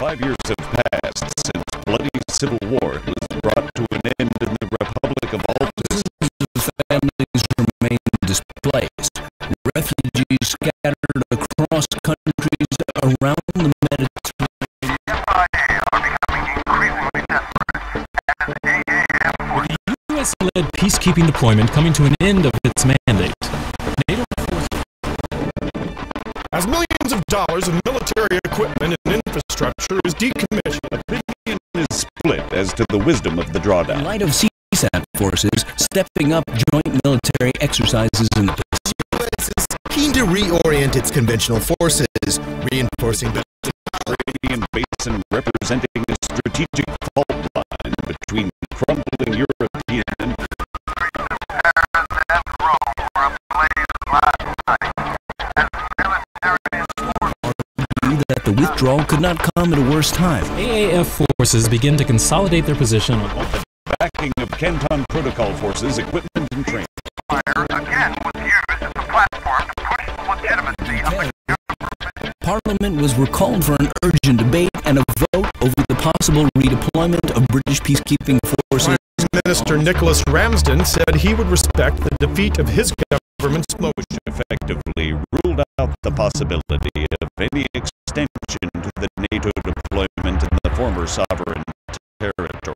5 years have passed since bloody civil war was brought to an end in the Republic of Altus. Families remain displaced. Refugees scattered across countries around the Mediterranean. With the U.S.-led peacekeeping deployment coming to an end of its mandate, NATO forces... As millions of dollars of military equipment and infrastructure is decommissioned, Opinion is split as to the wisdom of the drawdown. In light of CSAT forces stepping up joint military exercises in the Pacific, The U.S. is keen to reorient its conventional forces, reinforcing the Mediterranean basin representing a strategic fault line between crumbling European argue that the withdrawal could not come at a worse time. AAF forces begin to consolidate their position on the backing of Canton Protocol forces, equipment and training. Again was used as a platform to push the legitimacy of the Parliament was recalled for an urgent debate and a vote over the possible redeployment of British peacekeeping forces. Prime Minister Nicholas Ramsden said he would respect the defeat of his government's motion. Effectively ruled out the possibility of any extension to the NATO deployment in the former sovereign territory.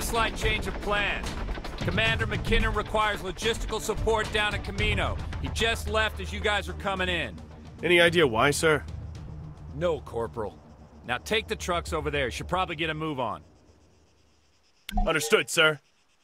slight change of plan. Commander McKinnon requires logistical support down at Camino. He just left as you guys were coming in. Any idea why, sir? No, Corporal. Now take the trucks over there. Should probably get a move on. Understood, sir.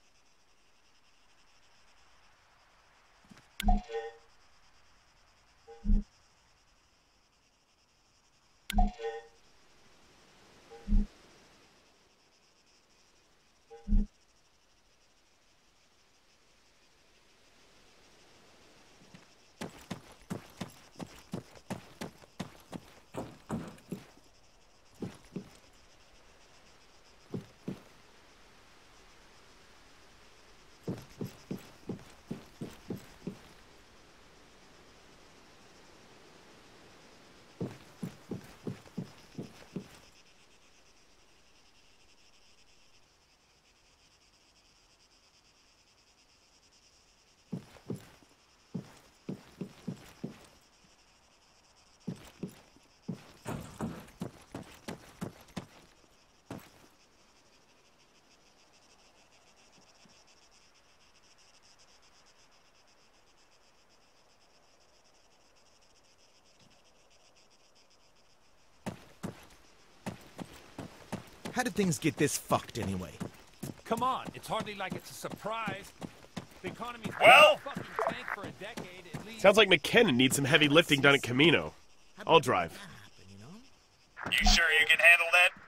How did things get this fucked anyway? Come on, it's hardly like it's a surprise. The economy's Well? fucking tank for a decade at least. Sounds like McKinnon needs some heavy lifting done at Camino. I'll drive. You sure you can handle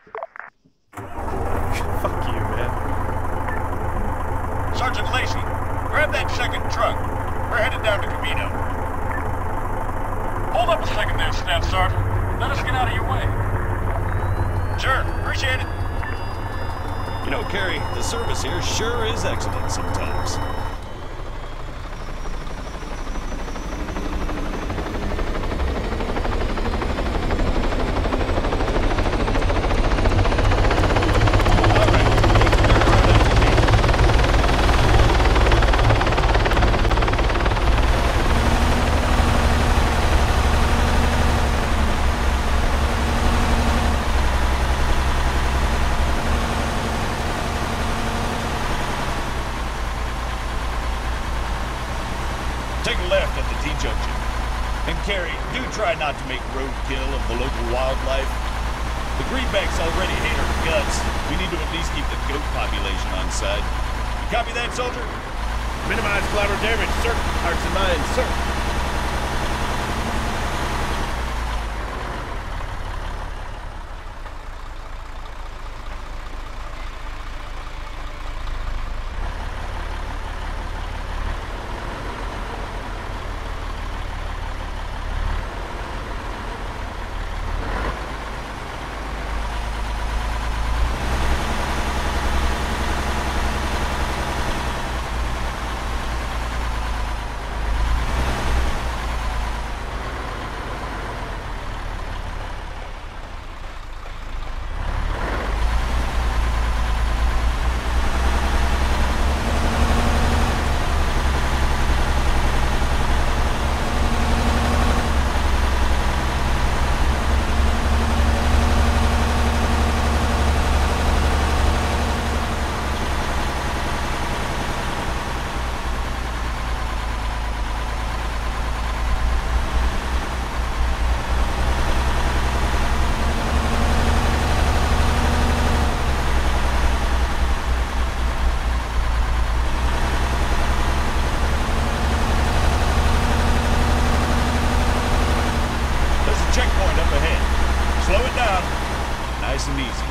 that? Fuck you, man. Sergeant Lacey, grab that second truck. We're headed down to Camino. Hold up a second there, Staff Sergeant. Let us get out of your way. Sure, appreciate it. You know, Carrie, the service here sure is excellent sometimes. Take a left at the T-junction. And Carrie, do try not to make roadkill of the local wildlife. The greenbacks already hate our guts. We need to at least keep the goat population on side. You copy that, soldier? Minimize collateral damage, sir. Hearts and minds, sir. Nice and easy.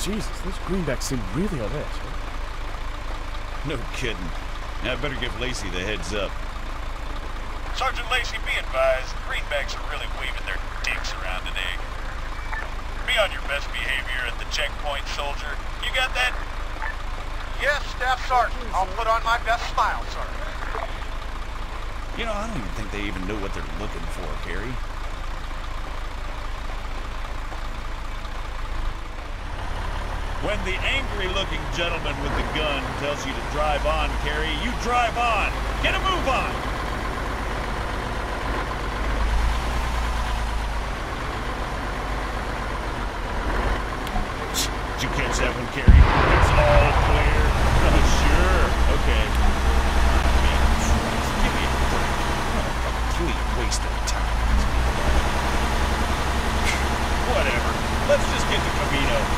Jesus, those greenbacks seem really on edge. No kidding. Now I better give Lacey the heads up. Sergeant Lacey, be advised, greenbacks are really waving their dicks around today. Be on your best behavior at the checkpoint, soldier. You got that? Yes, Staff Sergeant. I'll put on my best smile, sir. You know, I don't even think they even know what they're looking for, Carrie. When the angry-looking gentleman with the gun tells you to drive on, Carrie, you drive on. Get a move on. Did you catch that one, Carrie? It's all clear. Oh, sure. Okay. Give me a break. What a complete waste of time. Whatever. Let's just get to Camino.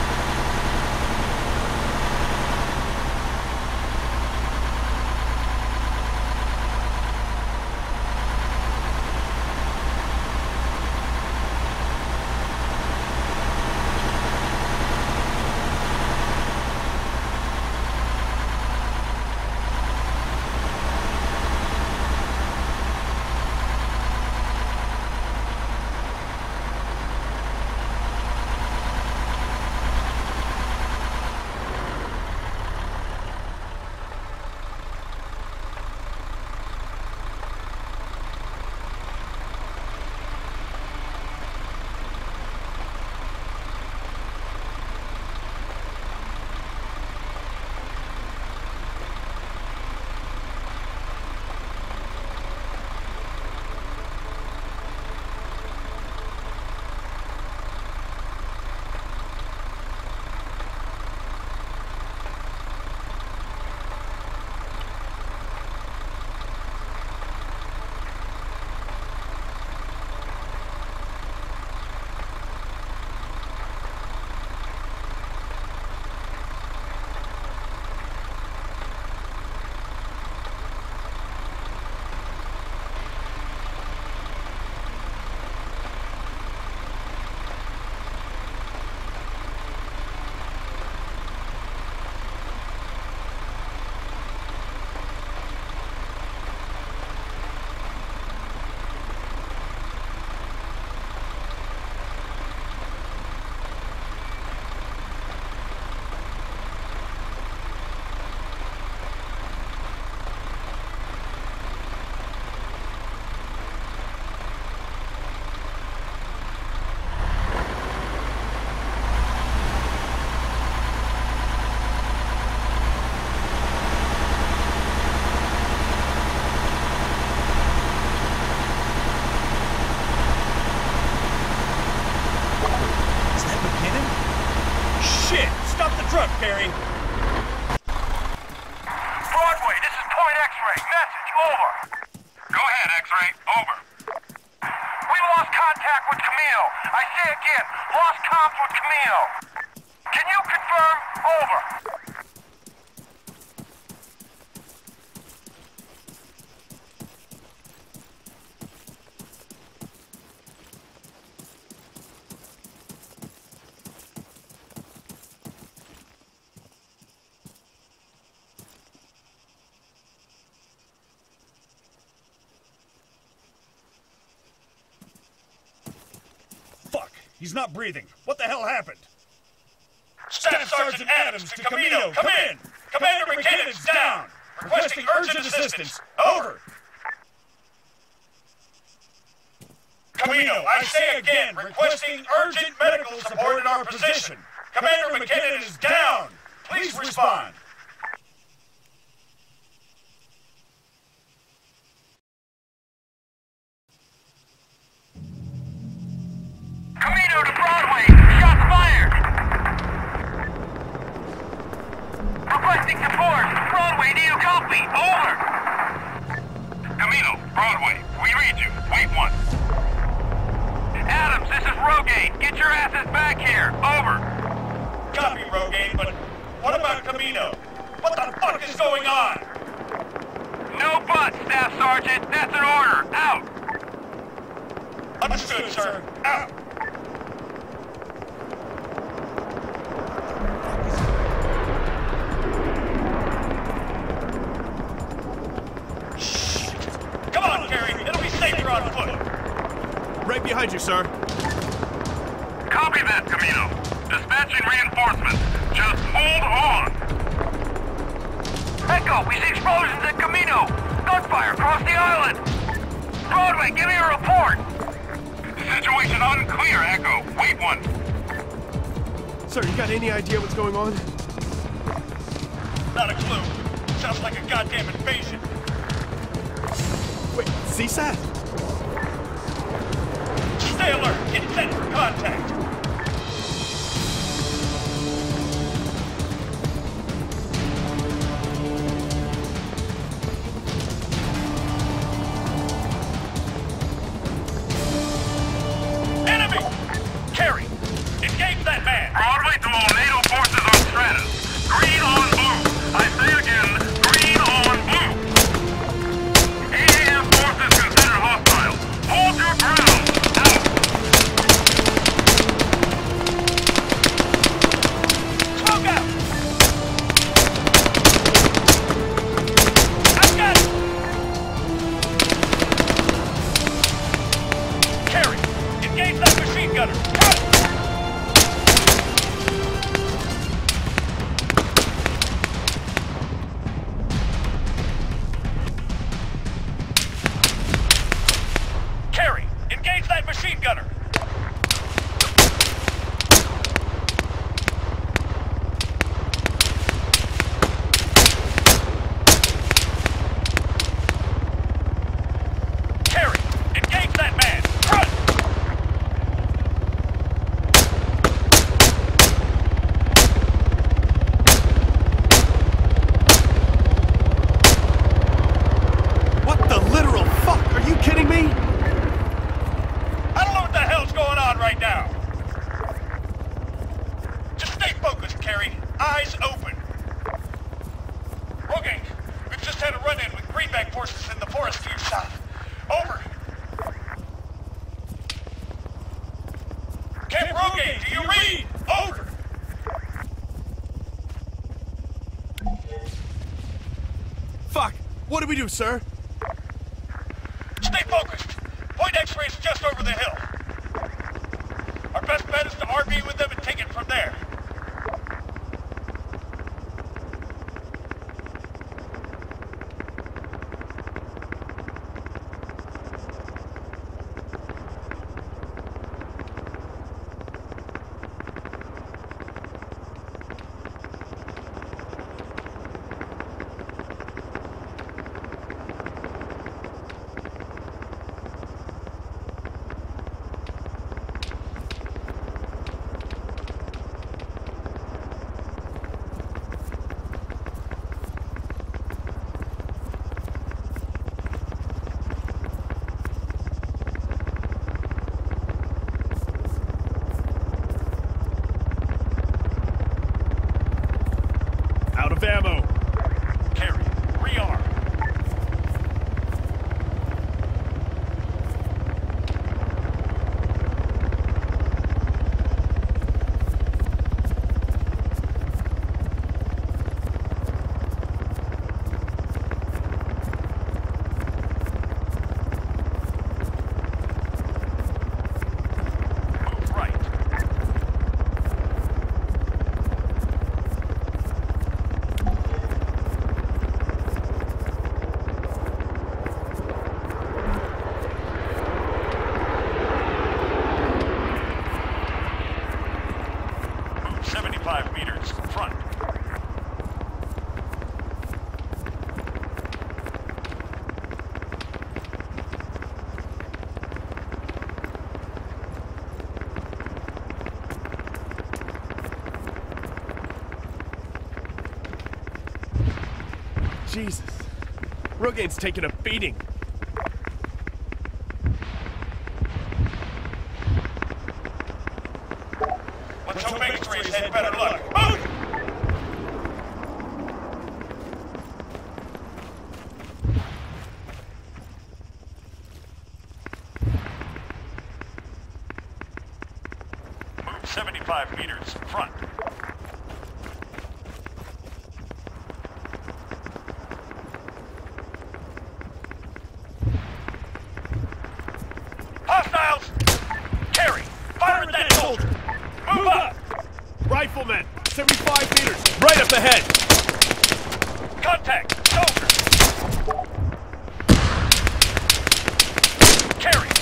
Carrie. Broadway, this is Point X-Ray. Message, over. Go ahead, X-Ray. Over. We lost contact with Camino. I say again, lost comms with Camino. Can you confirm? Over. Fuck! He's not breathing. What the hell happened? Staff Sergeant Adams to Camino, come in! Commander McKinnon's down! Requesting urgent assistance. Over! Camino, I say again, requesting urgent medical support in our position. Commander McKinnon is down! Please respond. Camino to Broadway! Shots fired! Requesting support! Broadway, do you copy? Over! Camino, Broadway, we read you. Wait one. Adams, this is Rogaine. Get your asses back here. Over. Copy, Rogaine, but what about Camino? What the fuck is going on? No buts, Staff Sergeant. That's an order. Out. Understood, sir. Out. right behind you, sir. Copy that, Camino. Dispatching reinforcements. Just hold on. Echo, we see explosions at Camino. Gunfire across the island. Broadway, give me a report. Situation unclear, Echo. Wait one. Sir, you got any idea what's going on? Not a clue. Sounds like a goddamn invasion. Wait, CSAT? Stay alert. Get set for contact. Enemy! Carry! Engage that man! Broadway to all NATO forces on Stratus. Green on blue. I say again, green on blue. AAF forces considered hostile. Hold your ground. Out. Smoke out! I've got it! Carry! Engage that machine gunner! Run! Carry! Engage that machine gunner! Carry! Engage that man! Run! What the literal fuck? Are you kidding me? I don't know what the hell's going on right now. Just stay focused, Carrie. Eyes open. Rogaine, we've just had a run-in with greenback forces in the forest to your south. Over. Camp Rogaine, do you read? Over. Fuck! What do we do, sir? Stay focused. Point X-ray's just over the hill. Our best bet is to RV with them and take it from there. Out of ammo. Carrie, rearm. Move right. Move 75 meters front. Jesus. Rogaine's taking a beating. Let's hope X-rays had better luck. Move! Move 75 meters front. Hostiles! Right up ahead! Contact! Soldier! Carry!